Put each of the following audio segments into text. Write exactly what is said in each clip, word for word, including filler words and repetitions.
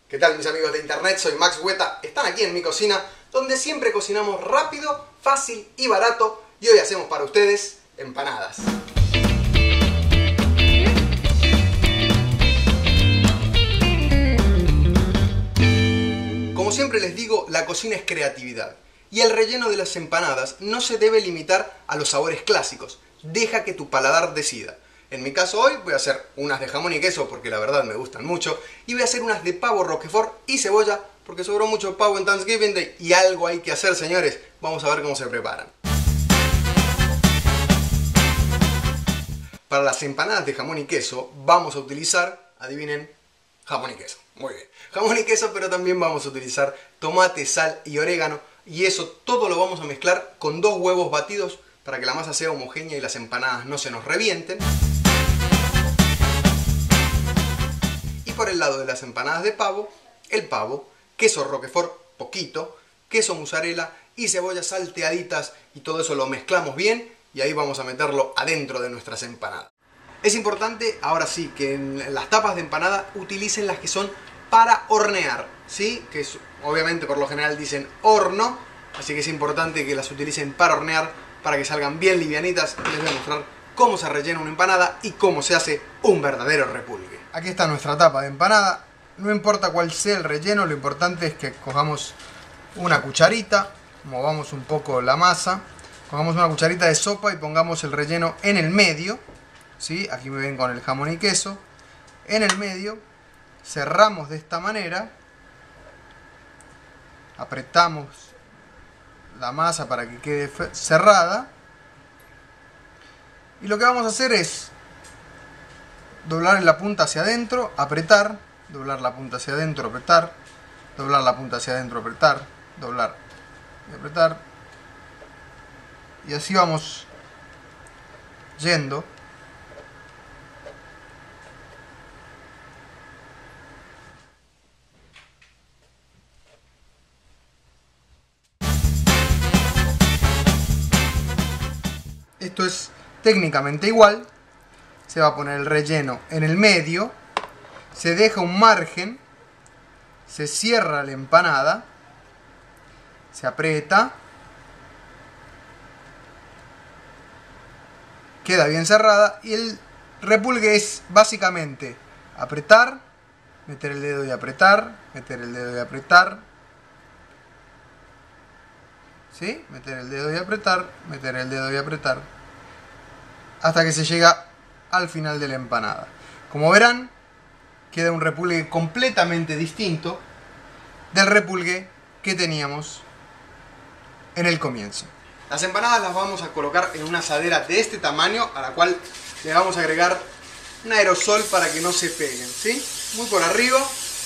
¿Qué tal mis amigos de internet? Soy Max Hueta, están aquí en mi cocina, donde siempre cocinamos rápido, fácil y barato, y hoy hacemos para ustedes empanadas. Como siempre les digo, la cocina es creatividad, y el relleno de las empanadas no se debe limitar a los sabores clásicos, deja que tu paladar decida. En mi caso hoy voy a hacer unas de jamón y queso porque la verdad me gustan mucho, y voy a hacer unas de pavo roquefort y cebolla porque sobró mucho pavo en Thanksgiving Day y algo hay que hacer, señores. Vamos a ver cómo se preparan. Para las empanadas de jamón y queso vamos a utilizar, adivinen, jamón y queso. Muy bien, jamón y queso, pero también vamos a utilizar tomate, sal y orégano, y eso todo lo vamos a mezclar con dos huevos batidos para que la masa sea homogénea y las empanadas no se nos revienten. Y por el lado de las empanadas de pavo, el pavo, queso roquefort poquito, queso mozzarella y cebollas salteaditas, y todo eso lo mezclamos bien y ahí vamos a meterlo adentro de nuestras empanadas. Es importante, ahora sí, que en las tapas de empanada utilicen las que son para hornear, ¿sí? Que es, obviamente por lo general dicen horno, así que es importante que las utilicen para hornear, para que salgan bien livianitas. Y les voy a mostrar cómo se rellena una empanada y cómo se hace un verdadero repulgue. Aquí está nuestra tapa de empanada. No importa cuál sea el relleno, lo importante es que cojamos una cucharita, movamos un poco la masa, cojamos una cucharita de sopa y pongamos el relleno en el medio, ¿sí? Aquí me ven con el jamón y queso. En el medio, cerramos de esta manera, apretamos la masa para que quede cerrada, y lo que vamos a hacer es doblar la punta hacia adentro, apretar, doblar la punta hacia adentro, apretar, doblar la punta hacia adentro, apretar, doblar y apretar, y así vamos yendo. Esto es técnicamente igual. Se va a poner el relleno en el medio, se deja un margen, se cierra la empanada, se aprieta, queda bien cerrada, y el repulgue es básicamente apretar, meter el dedo y apretar, meter el dedo y apretar, ¿sí? Meter el dedo y apretar, meter el dedo y apretar, hasta que se llega al final de la empanada. Como verán, queda un repulgue completamente distinto del repulgue que teníamos en el comienzo. Las empanadas las vamos a colocar en una asadera de este tamaño, a la cual le vamos a agregar un aerosol para que no se peguen, ¿sí? Muy por arriba,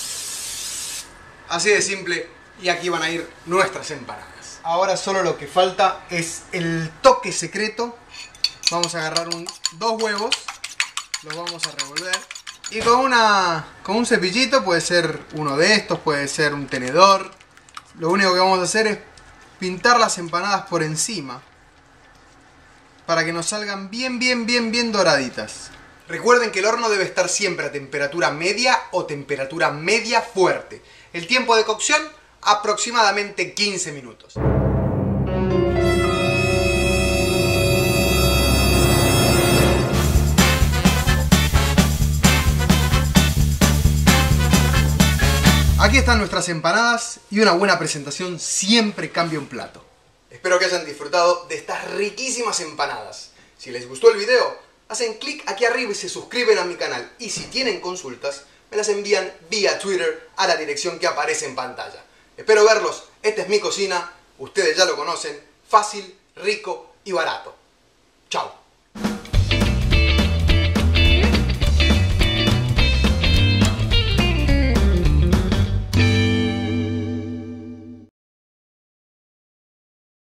así de simple, y aquí van a ir nuestras empanadas. Ahora solo lo que falta es el toque secreto. Vamos a agarrar un, dos huevos, los vamos a revolver, y con, una, con un cepillito, puede ser uno de estos, puede ser un tenedor. Lo único que vamos a hacer es pintar las empanadas por encima para que nos salgan bien, bien, bien, bien doraditas. Recuerden que el horno debe estar siempre a temperatura media o temperatura media fuerte. El tiempo de cocción aproximadamente quince minutos. Aquí están nuestras empanadas, y una buena presentación siempre cambia un plato. Espero que hayan disfrutado de estas riquísimas empanadas. Si les gustó el video, hacen clic aquí arriba y se suscriben a mi canal. Y si tienen consultas, me las envían vía Twitter a la dirección que aparece en pantalla. Espero verlos. Esta es mi cocina. Ustedes ya lo conocen. Fácil, rico y barato. Chao.